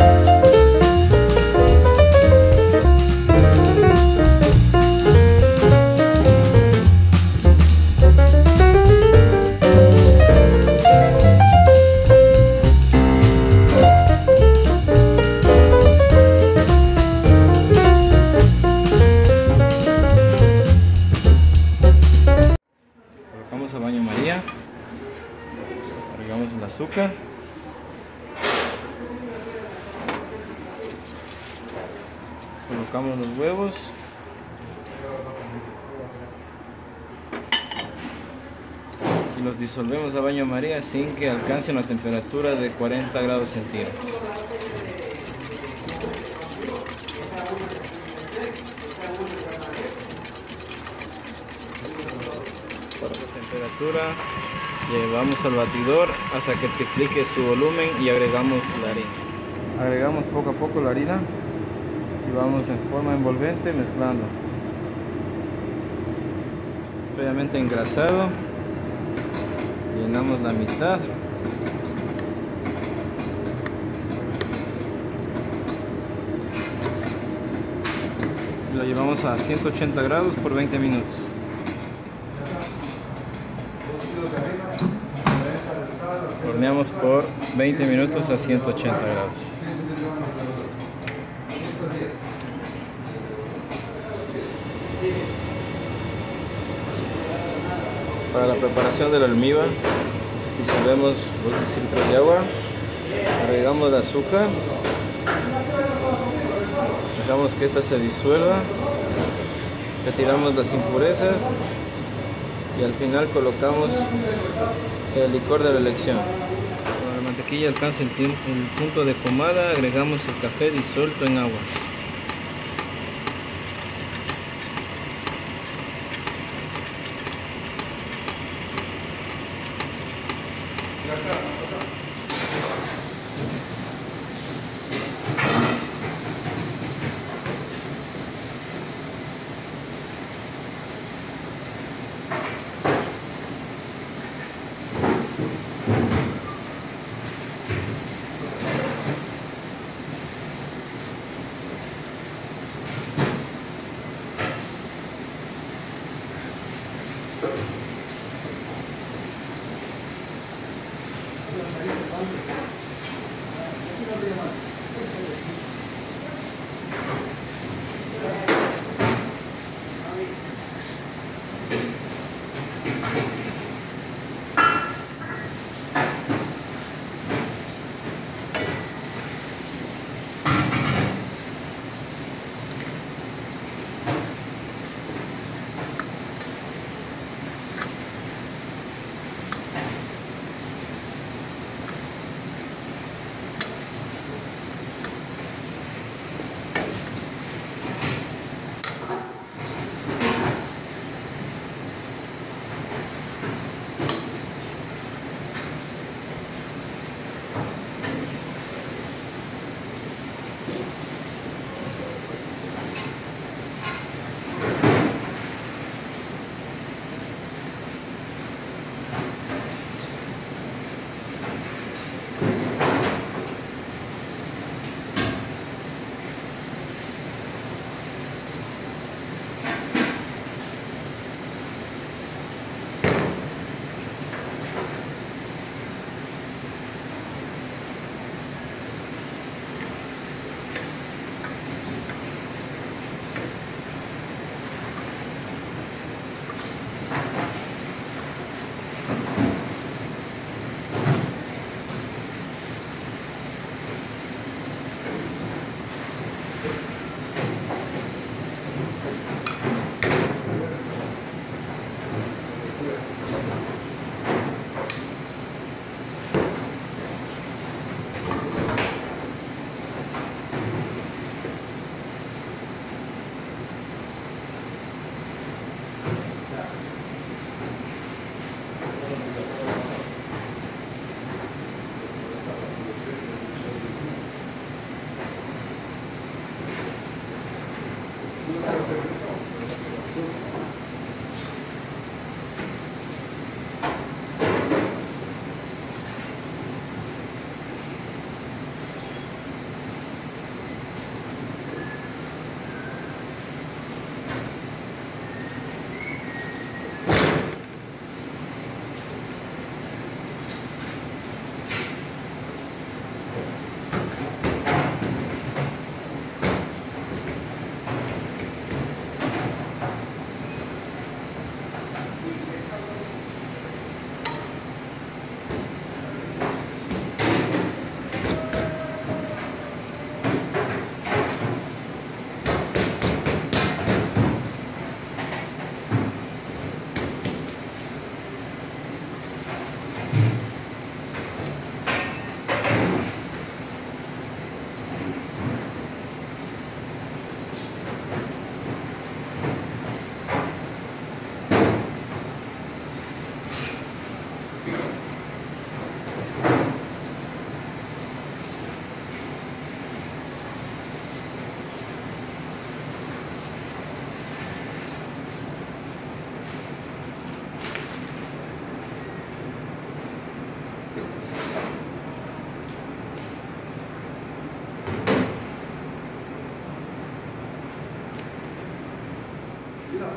A baño María, agregamos el azúcar, colocamos los huevos, y los disolvemos a baño María sin que alcancen la temperatura de 40 grados centígrados. Temperatura, llevamos al batidor hasta que triplique su volumen y agregamos la harina. Agregamos poco a poco la harina y vamos en forma envolvente mezclando. Previamente engrasado, llenamos la mitad. Lo llevamos a 180 grados por 20 minutos. Horneamos por 20 minutos a 180 grados. Para la preparación del almíbar, disolvemos 2 decilitros de agua, agregamos el azúcar, dejamos que esta se disuelva, retiramos las impurezas y al final colocamos el licor de la elección. Cuando la mantequilla alcance el punto de pomada, agregamos el café disuelto en agua.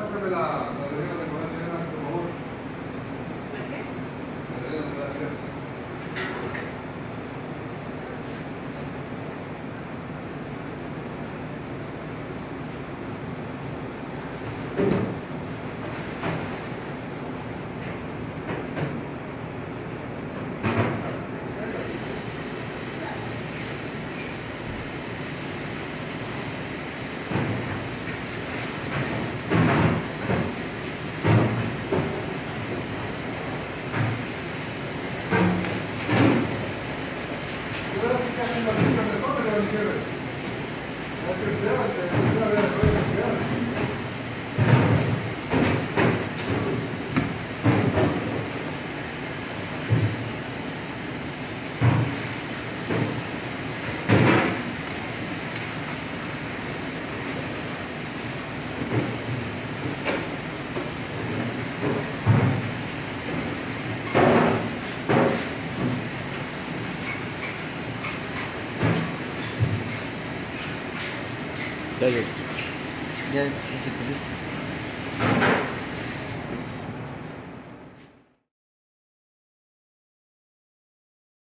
Pásame la rellena de comer serena, por favor. La rellena de las cenas. Ya, ya,